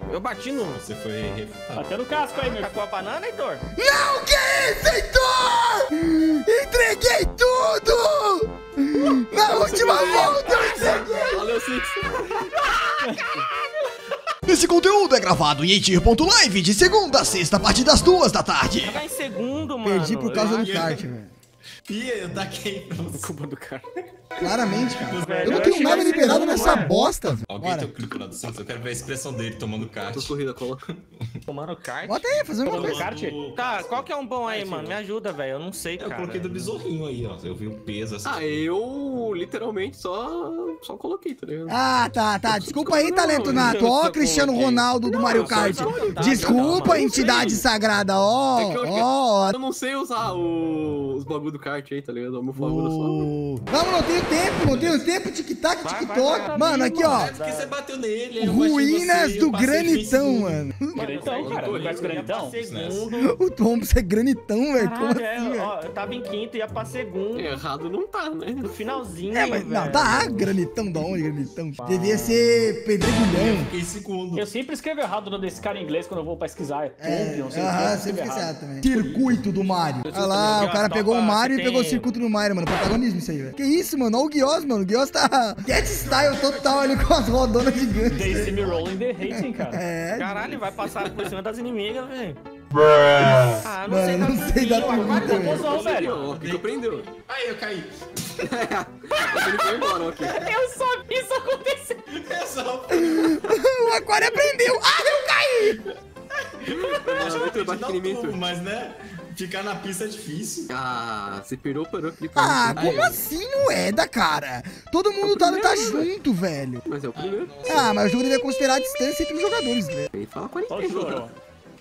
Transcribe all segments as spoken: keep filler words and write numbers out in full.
Eu bati no... Você foi refutado. Até no casco aí, meu. Tá com a banana, Heitor? Não, que isso, Heitor? Entreguei tudo! Na última volta eu entreguei! Valeu, Six. Esse conteúdo é gravado em eitir ponto live de segunda a sexta, a partir das duas da tarde. Tá em segundo, mano. Perdi por causa Eu do kart, velho. Ih, eu taquei pra você. Culpa do cara. Claramente, cara. Velho, Eu não eu tenho achei nada que ia ser liberado segundo, nessa mano. bosta, velho. Alguém Bora. tem o clipe lá do Santos? Eu quero ver a expressão dele tomando kart. Tô corrida, cola. Tomando kart. Bota aí, fazer uma Tomando coisa. kart? Tá, qual que é um bom aí, mano? Me ajuda, velho. Eu não sei, Eu cara. coloquei do besorrinho aí, ó. Eu vi o peso assim. Ah, eu literalmente só, só coloquei, tá ligado? Ah, tá, tá. Desculpa aí, talento nato. Ó, eu Cristiano coloquei. Ronaldo do Mario eu só- Kart. só- tá, Desculpa, calma. entidade sagrada. Ó, É que eu- ó. Eu não sei usar o- os bagulho do kart aí, tá ligado? O meu favor só. Vamos, não tenho tempo, não tenho tempo. Tic-tac, Vai, TikTok. vai, vai, Mano, aqui, ó. É porque você bateu nele. aí eu bati em Ruínas você, do eu passei granitão, em mano. Granitão, cara. Não conhece granitão? Segundo. O Thompson é granitão, velho. Como Caralho, assim, é, velho? ó, eu tava em quinto e ia pra segundo. Errado não tá, né? No finalzinho, É, mas não, velho. tá. Granitão da onde, granitão? Devia ser pedregulhão. Fiquei em segundo. Eu sempre escrevo errado o nome desse cara em inglês quando eu vou pesquisar. É É, Tompion, não sei o que. aham, eu sempre escrevo esqueci errado. errado também. Circuito do Mario. Olha lá, o cara pegou o Mario e pegou o circuito do Mario, mano. Protagonismo isso aí, velho. Que isso, mano? Olha o Guios, mano. O Guios tá cat style total ali com as rodonas gigantes. They see me rolling the racing, cara. É. Caralho, vai passar por cima das inimigas, velho. Ah, não Mano, sei dar não sei dar turbinho, tudo, agora velho. Confusão, velho. Ó, o que que aprendeu? Aí eu caí. Ele foi embora, ok. Eu só vi isso acontecer. Eu só... O Aquário aprendeu. Ah, eu caí! Ah, Vitor, bate Dá aqui um em mim, tubo, Vitor. mas né? Ficar na pista é difícil. Ah, você pirou, parou, clipou. Ah, Aí, como assim não é da cara? Todo mundo tá, tá junto, velho. Mas é o primeiro. Ah, mas o jogo deve considerar a distância entre os jogadores, né? Aí fala Olha o quarenta. choro.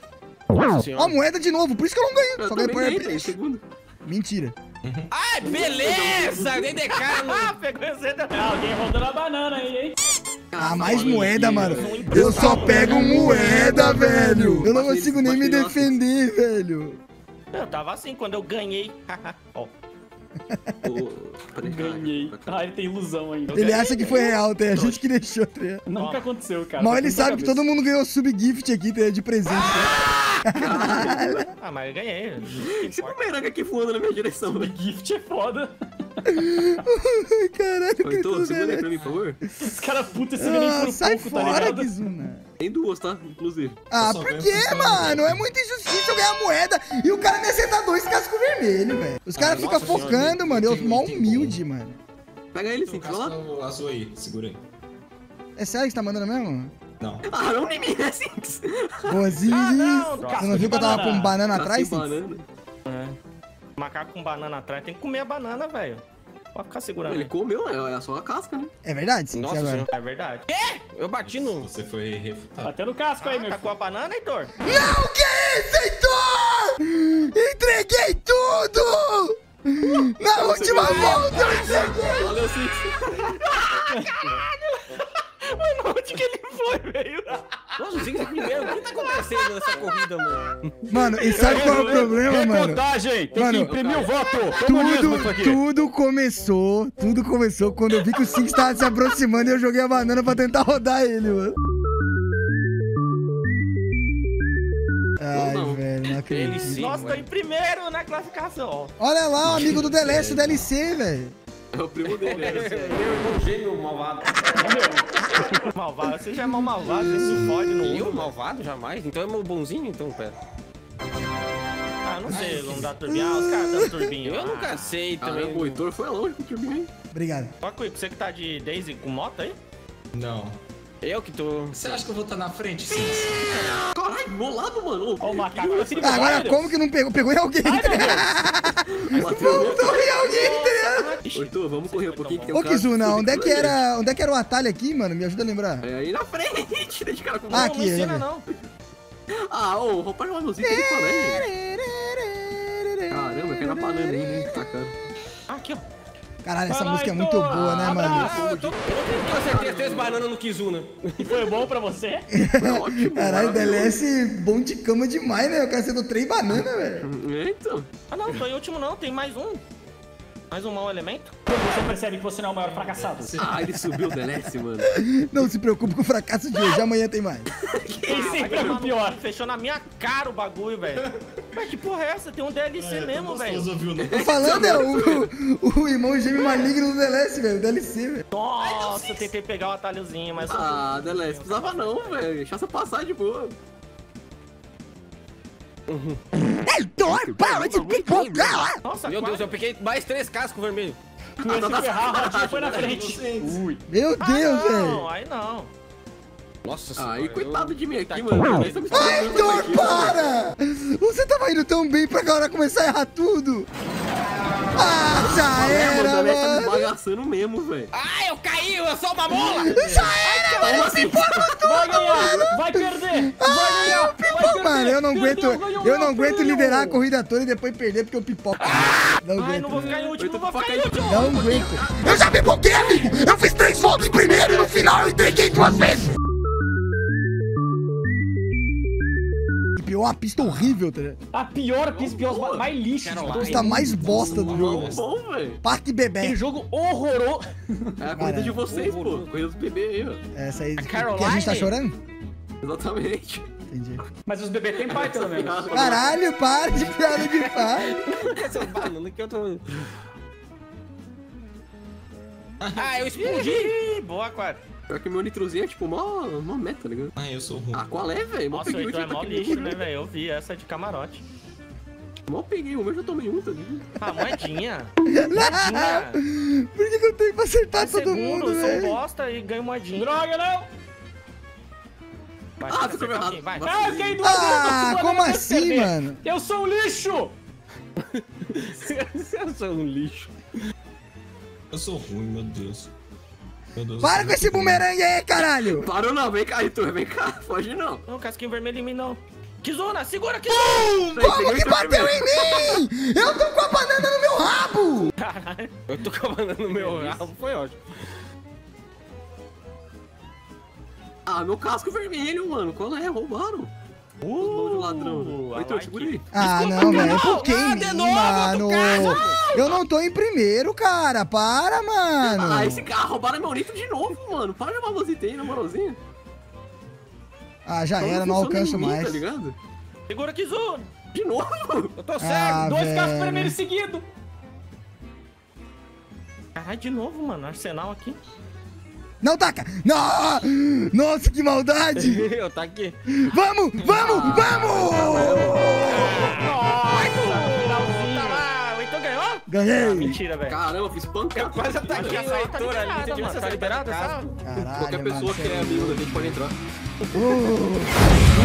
Ó, a moeda de novo, por isso que eu não ganho. Eu Só ganhei também por ganhei, tá em air segundo. Mentira. Ai, beleza! Nem de cara, não. Pegou você da... Ah, alguém rodando a banana aí, hein? Ah, mais moeda, mano. Eu só pego moeda, velho. Eu não Bate consigo nele, nem me bate nele, defender, velho. Eu tava assim quando eu ganhei. Ó. Ganhei. Ah, ele tem ilusão ainda. Ele acha que foi real, tem a gente que deixou, tá ligado? Nunca aconteceu, cara. Mal Tá ele tudo na sabe que cabeça. todo mundo ganhou sub-gift aqui, tá ligado? De presente. Né? Ah, mas eu ganhei. Esse bumerangue aqui voando na minha direção, velho. Gift é foda. Caralho, que Então, tudo segura aí bem. pra mim, por favor. Os caras putos se nem Ah, por sai pouco, tá fora, ligado? Kizuna. Tem duas, tá? Inclusive. Ah, só por ganho quê, funcionando, mano? velho. É muita injustiça eu ganhar moeda e o cara me acertar dois cascos vermelhos, velho. Os caras ficam nossa senhora, focando, tem- mano. Eu tem- mal tem humilde, mano. Pega ele, sim, Tem um vai lá. casco azul aí, segura aí. É sério que você tá mandando mesmo? Não. Ah, não em mim, é assim. Boazinho. Ah, não, Você não viu que eu tava com banana atrás? Casca Sim? banana. Macaco com banana atrás. Tem que comer a banana, velho. Pode ficar segurando. Ele aí. comeu, é só a casca, né? É verdade, sim. Nossa agora. senhora. É verdade. Quê? Eu bati no... Você foi refutado. Até no casco aí, Ah, meu tá com a banana, Heitor? Não, que isso, Heitor? Entreguei tudo! Na última volta eu entreguei! Valeu, Six. Mano, onde que ele foi, velho? Nossa, o Ziggs é primeiro. O que tá acontecendo nessa corrida, mano? Mano, e sabe qual é o problema, mano? Recontagem! Tem Mano, que imprimir o voto! Comunismo isso Tudo, aqui! tudo começou, tudo começou quando eu vi que o Six tava se aproximando e eu joguei a banana pra tentar rodar ele, mano. Ai, não. velho, não acredito. Nossa, tô em primeiro na classificação, ó. Olha lá, o amigo do Deleste, o D L C, velho. É o primo dele, né? Meu irmão gêmeo malvado. Malvado, você já é mal malvado, você se fode no Eu, mundo. malvado? Jamais. Então é meu bonzinho? Então, pera. Ah, não sei, não dá turbinho. Ah, os caras dão turbinho. Eu Ah, nunca sei também. Caramba, o Heitor foi longe com o turbinho aí. Obrigado. Ó, Cui, você que tá de Daisy com moto aí? Não. Eu que tô... Você acha que eu vou estar na frente, sim? Caralho, molado, mano. Ó, o macaco vai se Ah, agora livrar, como que não pegou? Pegou em alguém, tá ligado? Voltou em alguém, tá ligado? Ô, Heitor, vamos correr um pouquinho que tem Ô, um cara Kizuna, onde é que fudido era, onde é que era o atalho aqui, mano? Me ajuda a lembrar. aí. É aí na frente, deixa o cara com Ah, Não, aqui, não ensina, né? não. Ah, ô, roupa de uma música de colégio. Caramba, eu quero a banana aí, né? Tacando. Ah, aqui, ó. Caralho, essa Vai lá, música é Heitor. muito boa, né, mano? Abraço. Ah, eu tô... Eu tenho certeza três bananas no Kizuna. E foi bom pra você? Foi ótimo. Caralho, o D L maravilhoso. S bom de cama demais, né? O cara acertou três bananas, velho. É, então. Ah, não, tô em último não, tem mais um. Mais um mau elemento. Quando você percebe que você não é o maior fracassado. Ah, ele subiu o D L S, mano. Não se preocupe com o fracasso de hoje, amanhã tem mais. Que Quem sempre Vai é tomar o no pior. cu, Fechou na minha cara o bagulho, velho. Mas que porra é essa? Tem um D L C mesmo, velho. Tô falando, é o, o, o irmão gêmeo maligno do D L S, velho. D L C, velho. Nossa, eu tentei pegar o atalhozinho, mas... Ah, Deleste, precisava não, velho. Deixa você passar de boa. Heitor, para de pipocar! Nossa, Meu Deus, quase. eu peguei mais três cascos vermelhos. Tu ia se ferrar, a rodinha foi na frente. Ui. Meu Ah, Deus, velho. não, aí não. Nossa Ah, senhora. e coitado de mim aqui, Tá mano. aqui. Ai, Heitor, para! Você tava indo tão bem pra agora começar a errar tudo. Ah, já É, era, mano. O Deleste tá me mano. bagaçando mesmo, velho. Ah, eu caí, eu sou uma mola! Já era, mano. Se importa tudo. Vai ganhar, vai perder, vai ganhar, vai perder. Mano, eu não aguento, Perdeu, ganhou, eu não aguento perdeu. liderar a corrida toda e depois perder porque eu pipoco. Não Ai, aguento. não vou ficar em último, não vou Então, ficar em último. Não aguento. Eu já pipoquei, amigo. Eu fiz três voltas primeiro e no final eu entreguei duas vezes. E pior, uma pista horrível, tá ligado? A pior pista, pior, mais lixo de A todos. pista mais bosta do jogo. Muito bom, velho. Parque Aquele Bebê. jogo horroroso. É a corrida de vocês, pô. Corrida dos bebês aí, ó. Essa aí. Caroline? Que a gente tá chorando? Exatamente. Entendi. Mas os bebês têm pai, pelo menos. Caralho, para de piada de pai. Essa banana que eu tô... Ah, eu explodi! Ih, boa, Aquário. Pior que meu nitrozinho é tipo mó, mó meta, tá ligado? Ah, eu sou ruim. Ah, qual é, velho? Mal Nossa, o peguei o Heitor é já tá mó aqui lixo, no- né, velho? Eu vi essa de camarote. Mal peguei, o meu já tomei um, tá ligado? Ah, moedinha. Moedinha. Por que, que eu tenho pra acertar Tá todo segundo, mundo, eu sou um velho? bosta e ganho moedinha. Droga, não. Vai, Ah, vai, você vai, foi errado. vai, vai. Vai. Ah, eu caí duas vezes. Ah, eu como vou assim, perder. mano? Eu sou um lixo. Eu sou um lixo. Eu sou ruim, meu Deus. Meu Deus. Para eu com esse sou ruim. bumerangue aí, caralho! Parou não, vem cá, Heitor, vem cá. Foge não. Não, casquinho vermelho em mim, não. Kizuna, segura, Kizuna! Como que bateu em mim? Eu tô com a banana no meu rabo! Caralho. Eu tô com a banana no meu rabo, foi ótimo. Ah, meu casco vermelho, mano. Qual é? Roubaram. Os mãos de ladrão. I Heitor, like segura aí. Ah, não, velho. Por que Ah, em de mim, novo, mano? outro carro. Eu não tô em primeiro, cara. Para, mano. Ah, esse carro roubaram meu nitro de novo, mano. Para de babosita aí, na moralzinha. Ah, já Então era, não funciona alcanço em mim, mais. Tá ligado? Segura, Kizuna! De novo? Eu tô Ah, cego. Dois carros velho. vermelhos seguidos. Caralho, de novo, mano. Arsenal aqui. Não taca! Não! Nossa, que maldade! Eu tá aqui. Vamos, vamos, vamos! Tá lá, o Heitor ganhou? Ganhei! Mentira, velho. Caramba, eu fiz pancada. Quase ataquei Essa o sala tá Heitor ali. liberada, Você devia mano. ser Tá liberada essa casa. sala? Caralho, Qualquer pessoa mano, que é sério. amigo da gente pode entrar. Uh.